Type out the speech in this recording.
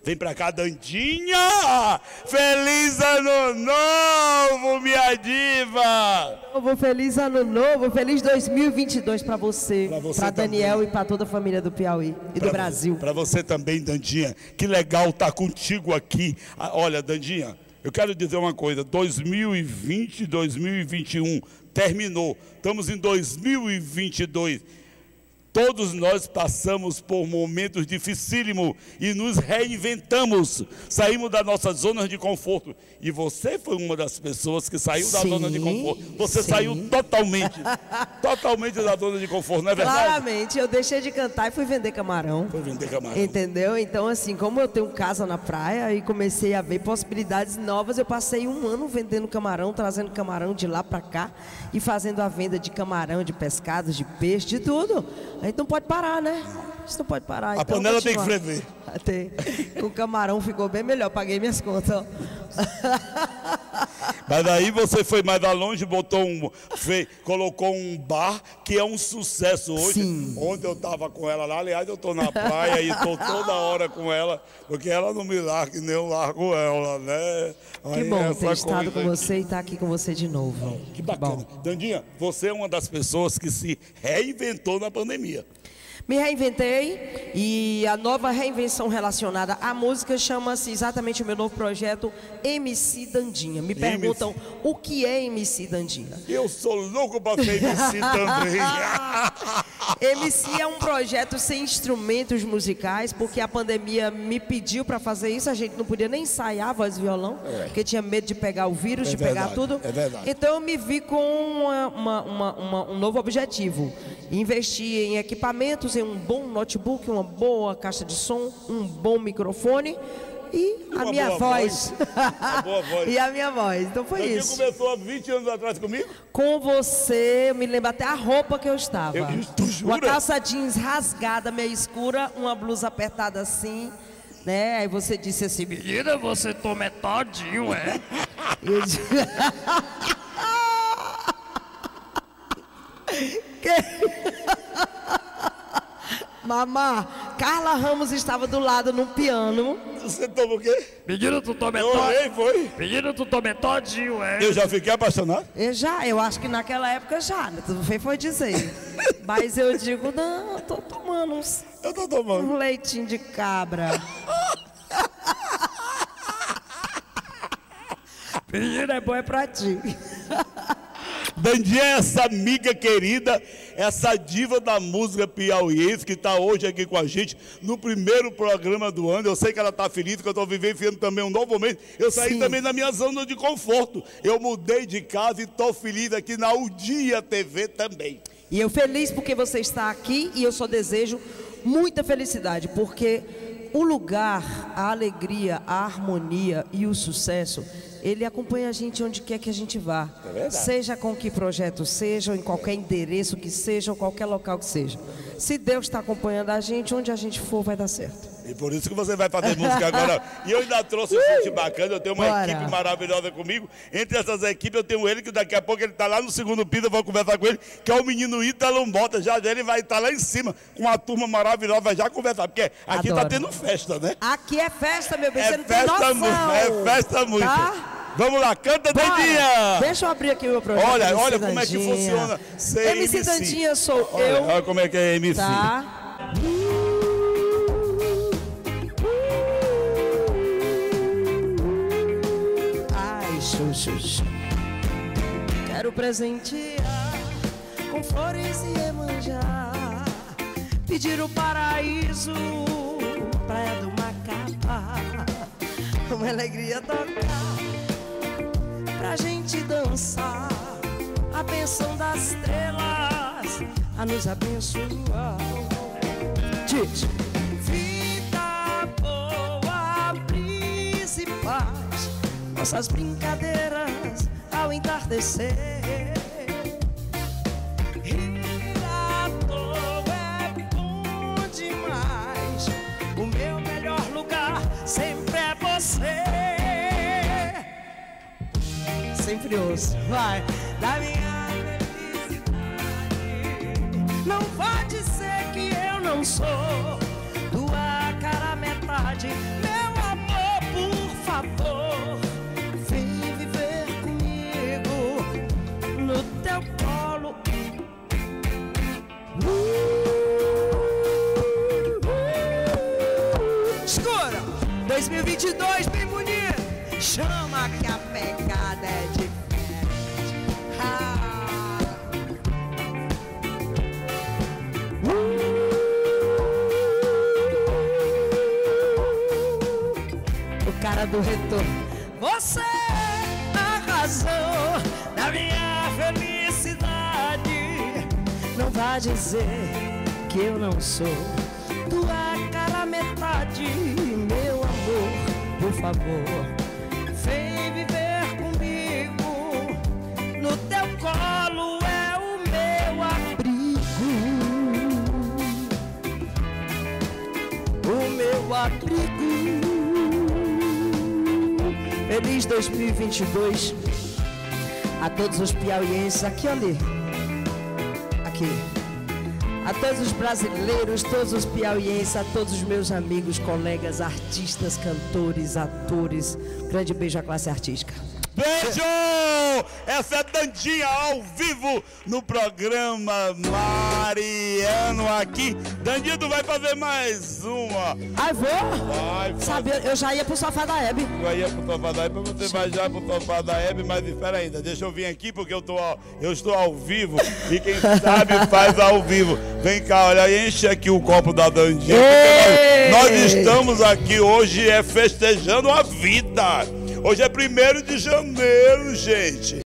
Vem pra cá, Dandinha! Feliz ano novo, minha diva! Feliz ano novo, feliz 2022 pra você, pra Daniel também. e pra toda a família do Piauí e do Brasil. Pra você também, Dandinha. Que legal estar contigo aqui. Olha, Dandinha, eu quero dizer uma coisa. 2020, 2021 terminou. Estamos em 2022. Todos nós passamos por momentos dificílimos e nos reinventamos, saímos da nossa zona de conforto. E você foi uma das pessoas que saiu da zona de conforto. Você saiu totalmente da zona de conforto, não é verdade? Claramente, eu deixei de cantar e fui vender camarão. Foi vender camarão. Entendeu? Então, assim, como eu tenho casa na praia e comecei a ver possibilidades novas, eu passei um ano vendendo camarão, trazendo camarão de lá pra cá e fazendo a venda de camarão, de pescado, de peixe, de tudo. A gente não pode parar, né? Isso não pode parar. A panela tem que ferver. Com o camarão ficou bem melhor, paguei minhas contas. Ó. Mas daí você foi mais longe, colocou um bar que é um sucesso hoje. Sim. Ontem eu estava com ela lá, aliás, eu estou na praia e estou toda hora com ela, porque ela não me larga e nem eu largo ela, né? Que bom ter estado com você e estar aqui com você de novo. Que bacana. Dandinha, você é uma das pessoas que se reinventou na pandemia. Me reinventei e a nova reinvenção relacionada à música chama-se exatamente o meu novo projeto MC Dandinha. Me perguntam o que é MC Dandinha. Eu sou louco para ser MC também. MC é um projeto sem instrumentos musicais, porque a pandemia me pediu para fazer isso. A gente não podia nem ensaiar voz e violão, porque tinha medo de pegar o vírus, de pegar tudo. É verdade. Então eu me vi com um novo objetivo. Investir em equipamentos, em um bom notebook, uma boa caixa de som, um bom microfone e a minha voz. Uma boa voz. E a minha voz. Então foi isso. Você começou há 20 anos atrás comigo? Com você, eu me lembro até a roupa que eu estava. Tu jura? Uma calça jeans rasgada, meio escura, uma blusa apertada assim, né? Aí você disse assim, menina, você toma todinho, é? Eu disse... Mamá, Carla Ramos estava do lado no piano. Você toma o quê? Menino, tu toma foi? Menino, tu toma todinho, é? Eu já fiquei apaixonado? Eu acho que naquela época já, né? Tudo foi dizer. Mas eu digo, não, eu tô tomando Eu tô tomando um leitinho de cabra. Menina, é bom é pra ti. Dandinha é essa amiga querida, essa diva da música piauiense que está hoje aqui com a gente no primeiro programa do ano. Eu sei que ela está feliz, que eu estou vivenciando também um novo momento. Eu saí também da minha zona de conforto. Eu mudei de casa e estou feliz aqui na Udia TV também. E eu feliz porque você está aqui e eu só desejo muita felicidade, porque o lugar, a alegria, a harmonia e o sucesso, ele acompanha a gente onde quer que a gente vá. É verdade. Seja com que projeto seja, ou em qualquer endereço que seja, ou qualquer local que seja. Se Deus está acompanhando a gente, onde a gente for vai dar certo. E por isso que você vai fazer música agora. E eu ainda trouxe um gente bacana, eu tenho uma equipe maravilhosa comigo. Entre essas equipes eu tenho ele, que daqui a pouco ele está lá no segundo piso, eu vou conversar com ele, que é o menino Ítalo Bota. Já ele vai estar lá em cima, com uma turma maravilhosa, vai já conversar, porque aqui está tendo festa, né? Aqui é festa, meu bem, você não tem festa noção. É festa muito. Tá? Vamos lá, canta, Dandinha! Deixa eu abrir aqui o meu projeto. Olha como é que funciona. MC Dandinha sou eu. Olha como é que é MC. Tá? Ai, xuxu. Quero presentear com flores e Iemanjá, pedir o paraíso, praia do Macapá, uma alegria tocar, pra gente dançar, a bênção das estrelas a nos abençoar. Diz. Vida boa, brisa e paz, nossas brincadeiras ao entardecer. Rir à toa é bom demais, o meu melhor lugar sempre é você. Sempre ouço, vai, da minha felicidade. Não pode ser que eu não sou tua cara metade, meu 2022, bem bonito. Chama que a pegada é diferente. O cara do retorno. Você é a razão da minha felicidade. Não vá dizer que eu não sou tua cara metade. Meu amor, por favor, vem viver comigo. No teu colo é o meu abrigo. O meu abrigo. Feliz 2022 a todos os piauienses. Aqui, ali. Aqui. A todos os brasileiros, todos os piauienses, a todos os meus amigos, colegas, artistas, cantores, atores. Grande beijo à classe artística. Beijo! Essa é Dandinha ao vivo no programa Mariano aqui. Dandinha, tu vai fazer mais uma. Ai, vou? Vai, sabe, eu já ia pro sofá da Hebe. Eu ia pro sofá da Hebe, você vai já pro sofá da Hebe, mas espera ainda, deixa eu vir aqui porque eu estou ao vivo e quem sabe faz ao vivo. Vem cá, olha, enche aqui o copo da Dandinha, porque nós estamos aqui hoje festejando a vida. Hoje é 1º de janeiro, gente.